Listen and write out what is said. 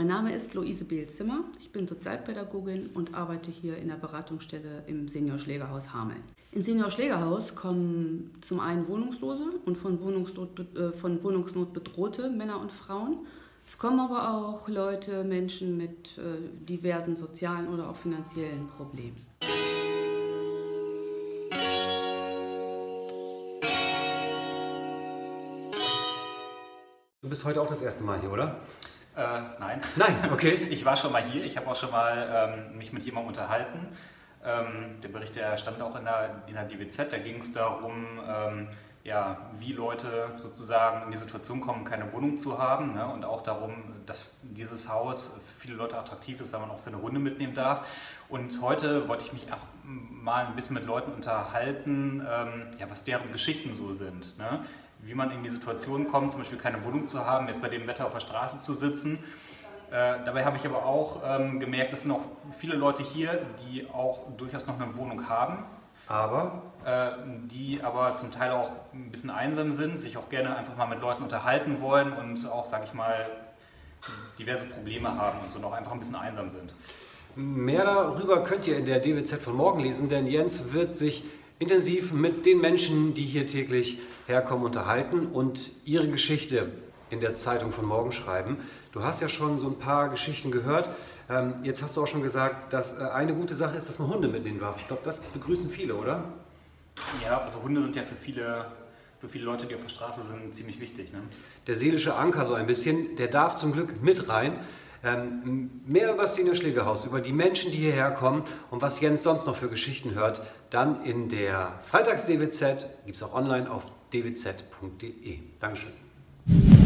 Mein Name ist Luise Behlzimmer. Ich bin Sozialpädagogin und arbeite hier in der Beratungsstelle im Senior-Schlägerhaus Hameln. Im Senior-Schlägerhaus kommen zum einen Wohnungslose und von Wohnungsnot bedrohte Männer und Frauen. Es kommen aber auch Menschen mit diversen sozialen oder auch finanziellen Problemen. Du bist heute auch das erste Mal hier, oder? Nein. Nein, okay. Ich war schon mal hier, ich habe auch schon mal mich mit jemandem unterhalten. Der Bericht, der stand auch in der DWZ, da ging es darum, wie Leute sozusagen in die Situation kommen, keine Wohnung zu haben, ne? Und auch darum, dass dieses Haus für viele Leute attraktiv ist, weil man auch seine Hunde mitnehmen darf. Und heute wollte ich mich auch mal ein bisschen mit Leuten unterhalten, was deren Geschichten so sind, ne? Wie man in die Situation kommt, zum Beispiel keine Wohnung zu haben, jetzt bei dem Wetter auf der Straße zu sitzen. Dabei habe ich aber auch gemerkt, es sind auch viele Leute hier, die auch durchaus noch eine Wohnung haben. Die aber zum Teil auch ein bisschen einsam sind, sich auch gerne einfach mal mit Leuten unterhalten wollen und auch, sage ich mal, diverse Probleme haben und so noch einfach ein bisschen einsam sind. Mehr darüber könnt ihr in der DWZ von morgen lesen, denn Jens wird sich intensiv mit den Menschen, die hier täglich herkommen, unterhalten und ihre Geschichte in der Zeitung von morgen schreiben. Du hast ja schon so ein paar Geschichten gehört. Jetzt hast du auch schon gesagt, dass eine gute Sache ist, dass man Hunde mitnehmen darf. Ich glaube, das begrüßen viele, oder? Ja, also Hunde sind ja für viele Leute, die auf der Straße sind, ziemlich wichtig, ne? Der seelische Anker so ein bisschen, der darf zum Glück mit rein. Mehr über das Senior-Schlägerhaus, über die Menschen, die hierher kommen und was Jens sonst noch für Geschichten hört, dann in der Freitags-DWZ, gibt es auch online auf dwz.de. Dankeschön.